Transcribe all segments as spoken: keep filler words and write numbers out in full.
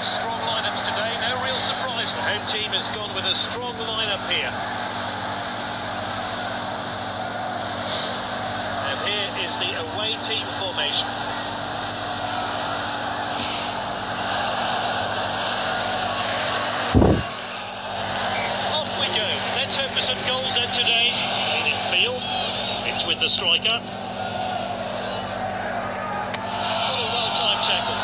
Strong lineups today, no real surprise. The home team has gone with a strong lineup here. And here is the away team formation. Off we go. Let's hope for some goals then today. In field, it's with the striker. What a well-timed tackle.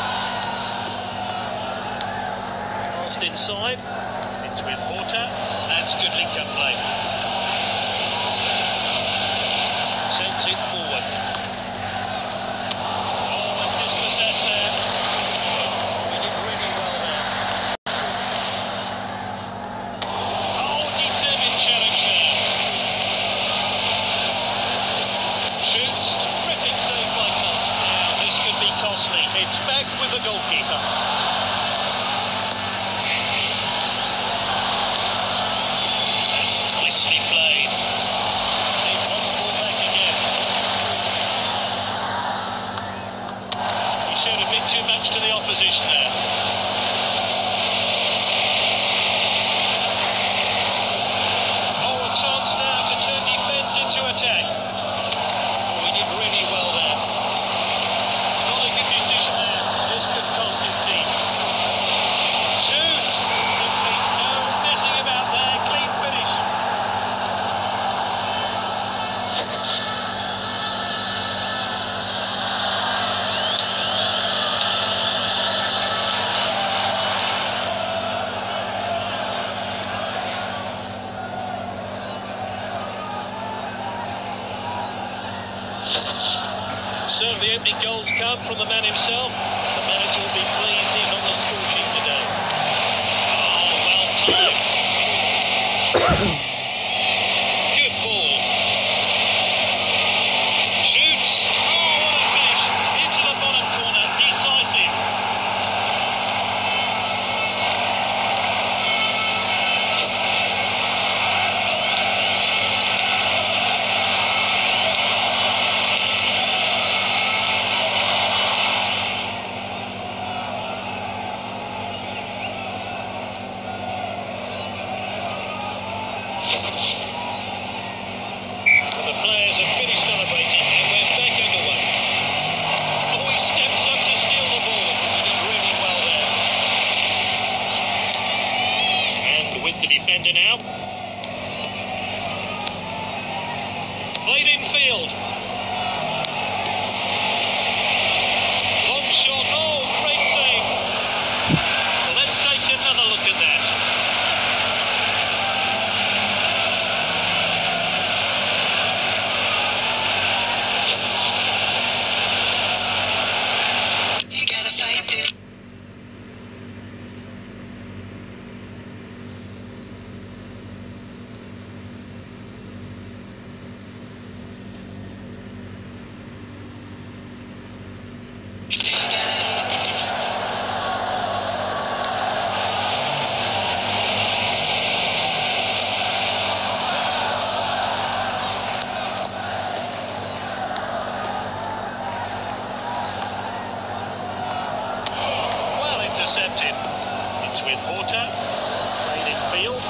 Passed inside. It's with Horta. That's good link-up play. Sends it forward. Oh, and dispossessed there. He did really well there. Oh, determined challenge there. Shoots. Terrific save by Colt. Now, this could be costly. It's back with the goalkeeper. That's nicely played. They've won the ball back again. He showed a bit too much to the opposition there. Oh, a chance now to turn defence into attack. Oh, he did really well there. Not a good decision there. This could cost his team. Shoots. Simply no messing about there. Clean finish. So the opening goals come from the man himself. The manager will be pleased he's on the score sheet today. Oh, well timed. Good ball. Shoots. Oh, what a finish. Into the bottom corner. Decisive. Well, the players have finished celebrating and we're back underway. Oh, he steps up to steal the ball. He did really well there. And with the defender now. Played in field. Long shot. Oh, great save. Well, let's take another look at that. You gotta fight it. Well intercepted. It's with Horta. Played in field.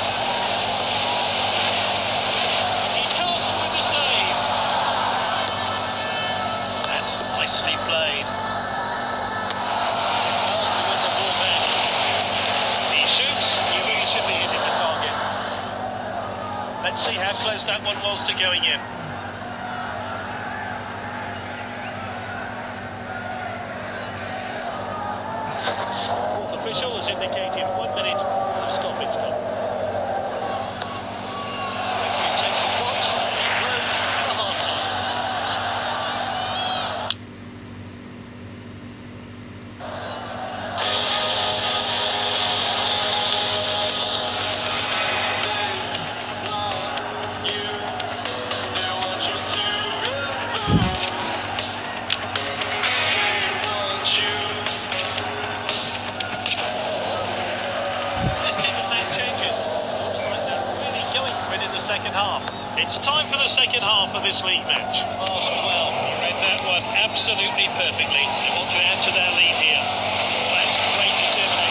He casts with the save. That's nicely played. Well to win the ball back. He shoots. He really should be hitting the target. Let's see how close that one was to going in. Fourth official has indicated one minute of stoppage time. Referee checks his watch. He blows for half time. This team have made changes. Looks like they're really going for it in the second half. It's time for the second half of this league match. Passed well. He read that one absolutely perfectly. They want to add to their lead here. That's great determination.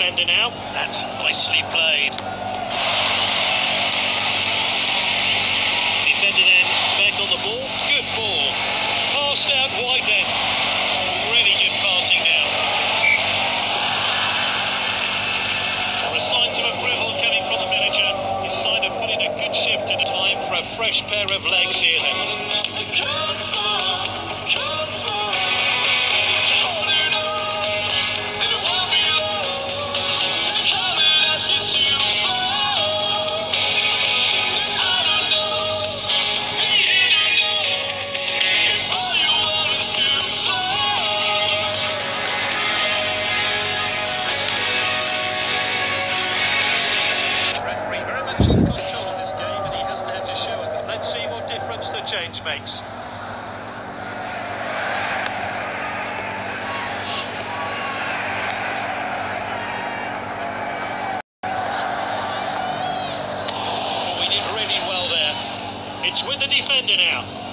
defender now. That's nicely played. Defender then back on the ball. Good ball. Passed out wide then. Really good passing now. There are signs of approval coming from the manager. His side of putting a good shift in time for a fresh pair of legs here then. In control of this game, and he hasn't had to show it. Let's see what difference the change makes. Oh, we did really well there. It's with the defender now.